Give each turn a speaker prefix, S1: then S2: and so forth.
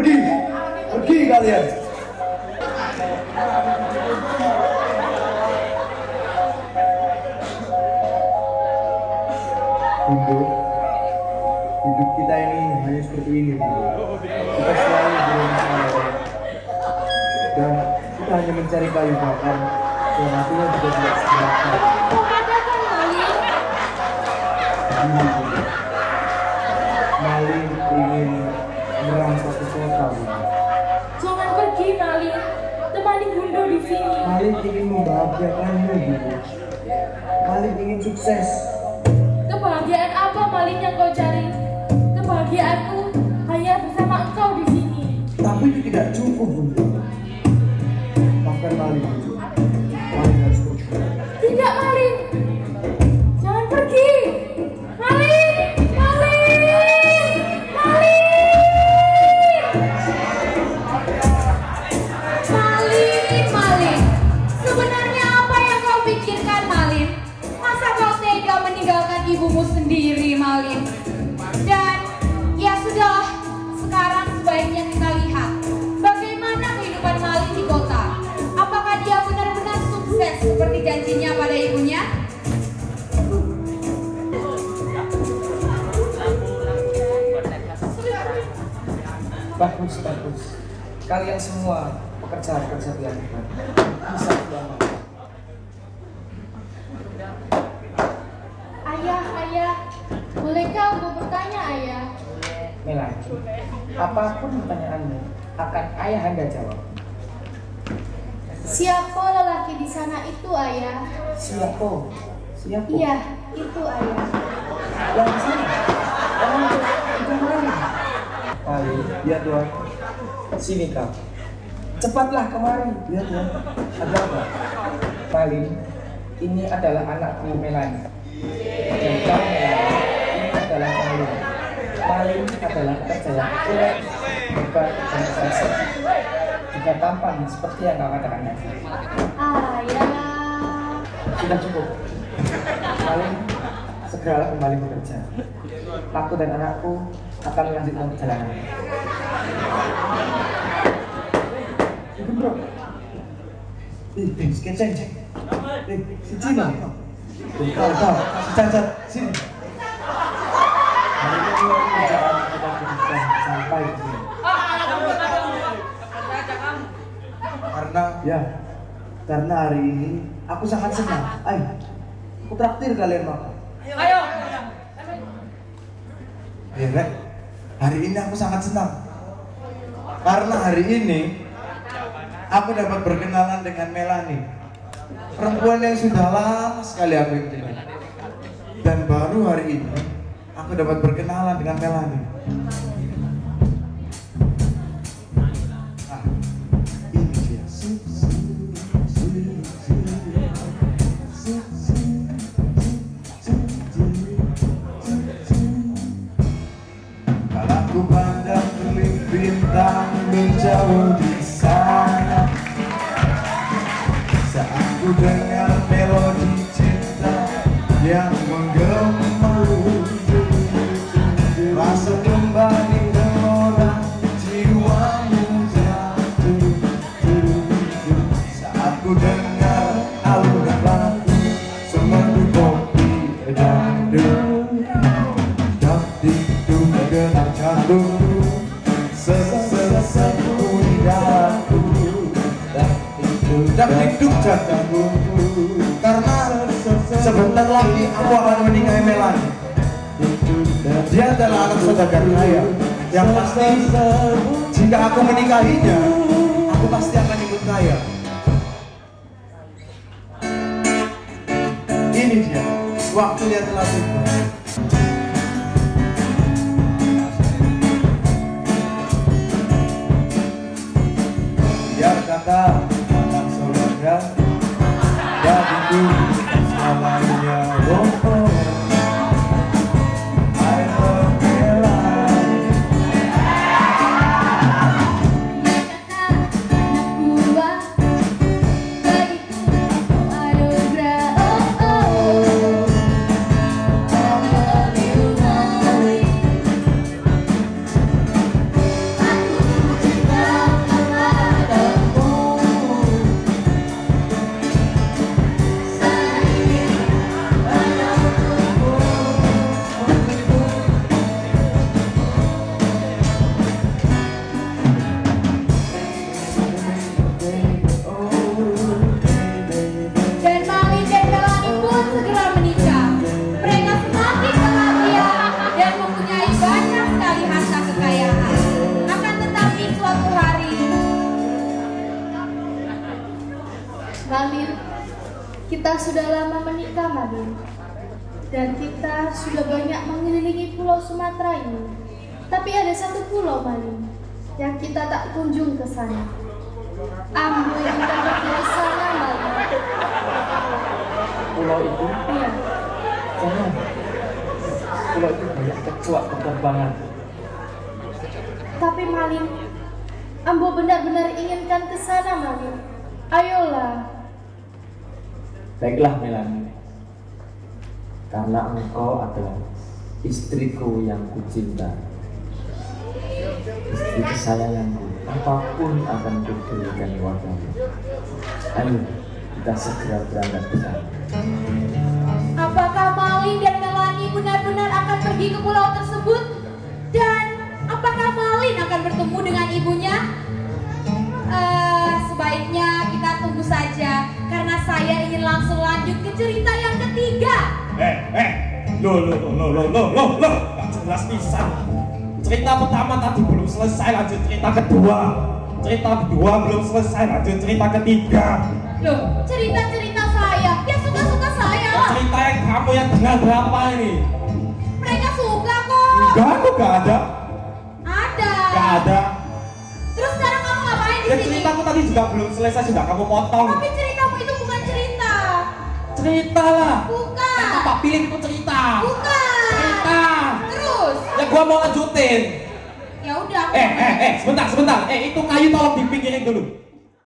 S1: Pergi! Pergi kalian! Bunda, hidup kita ini hanya seperti ini, Bunda. Kita selalu berusaha dan kita hanya mencari kayu bakar dan hatinya juga tidak seberapa. Malin ingin merangkak ke kota, Bunda.
S2: Jangan pergi, Malin. Temani Bunda di sini.
S1: Malin ingin membahagiakanmu, Bunda. Malin ingin sukses.
S2: Kebahagiaan apa, Malin, yang kau cari? Kebahagiaanku hanya bersama engkau di sini.
S1: Tapi itu tidak cukup, Bunda. Maafkan Malin, Bunda. Malin harus pergi.
S2: Tidak, Malin. Jangan pergi. Malin! Malin! Malin! Malin, Malin. Sebenarnya apa yang kau pikirkan, Malin? Masa kau tega meninggalkan ibumu sendiri, Malin? Dan ya sudah, sekarang sebaiknya kita lihat bagaimana kehidupan Malin di kota. Apakah dia benar-benar sukses seperti janjinya pada ibunya?
S3: Bagus, bagus. Kalian semua pekerja-pekerja yang hebat. Bisa banget.
S2: Ayah, bolehkah aku bertanya, Ayah?
S3: Melani, apapun pertanyaanmu akan ayahanda jawab.
S2: Siapa lelaki di sana itu, Ayah?
S3: Siapa? Siapa?
S2: Iya, itu, Ayah.
S3: Yang di sana. Itu mana?
S1: Malin, ya Tuhan.
S3: Sini kau. Cepatlah kemari.
S1: Ya Tuhan. Ada apa?
S3: Malin, ini adalah anakku Melani. Dan kau Melani, ini adalah Malin. Malin adalah pekerja yang kuat, hebat, dan sukses. Juga tampan seperti yang kau katakan tadi.
S2: Ayah.
S3: Sudah cukup. Malin, segeralah kembali bekerja. Aku dan anakku akan melanjutkan perjalanan.
S1: Bro. Skeceng. Si Cina. Kau, si Cacat, sini. Hari ini kerjaan kita bisa sampai di sini. Karena hari ini aku sangat senang. Ayo, aku traktir kalian makan.
S4: Ayo.
S1: Ya, Rek. Hari ini aku sangat senang. Karena hari ini aku dapat berkenalan dengan Melani. Perempuan yang sudah lama sekali aku ikuti. Dan baru hari ini aku dapat berkenalan dengan Melani. Ah, ini dia. Kalau aku pandang telik bintang menjauh di sana, saat ku dengar melodi cinta yang menggema, rasa kembali gelora jiwamu jatuh. Saat ku dengar alunan lagu semerdu kopi dangdut, dangdut mengenang jantung, sesepu di daku, dangdut jantungku. Karena sebentar lagi aku akan menikahi Melani. Dia adalah anak saudagar kaya yang pasti jika aku menikahinya, aku pasti akan ikut kaya. Ini dia, waktunya telah tiba. Biar kata anak saudagar, jadiku selamanya. Oh.
S4: Malin, kita sudah lama menikah, Malin. Dan kita sudah banyak mengelilingi pulau Sumatera ini. Tapi ada satu pulau, Malin, yang kita tak kunjung ke sana. Ambo yang kita pergi ke sana, Malin.
S3: Pulau itu?
S4: Iya.
S3: Jangan. Pulau itu banyak kecoak penerbangan.
S4: Tapi Malin, Ambo benar-benar inginkan ke sana, Malin. Ayolah.
S3: Baiklah Melani, karena engkau adalah istriku yang kucinta, istri kesayanganku, apapun akan kuberikan padamu. Ayo kita segera berangkat ke sana.
S2: Apakah Malin dan Melani benar-benar akan pergi ke pulau tersebut? Dan apakah Malin akan bertemu dengan ibunya? Sebaiknya kita tunggu saja, karena saya ingin langsung lanjut ke cerita yang ketiga.
S5: Loh, gak jelas pisan. Cerita pertama tadi belum selesai, lanjut cerita kedua. Cerita kedua belum selesai, lanjut cerita ketiga.
S2: Loh, cerita-cerita saya, ya suka-suka saya lah.
S5: Cerita yang kamu yang dengar berapa ini?
S2: Mereka suka kok.
S5: Enggak, aku gak ada.
S2: Ada.
S5: Gak ada.
S2: Terus sekarang kamu ngapain di
S5: Ya
S2: sini?
S5: ceritaku tadi juga belum selesai, sudah kamu potong.
S2: Tapi ceritamu itu bukan cerita.
S5: Cerita lah.
S2: Bukan.
S5: Pak pilih itu cerita.
S2: Bukan.
S5: Cerita.
S2: Terus.
S5: Ya gua mau lanjutin.
S2: Ya udah.
S5: Sebentar. Itu kayu tolong dipinggirin dulu.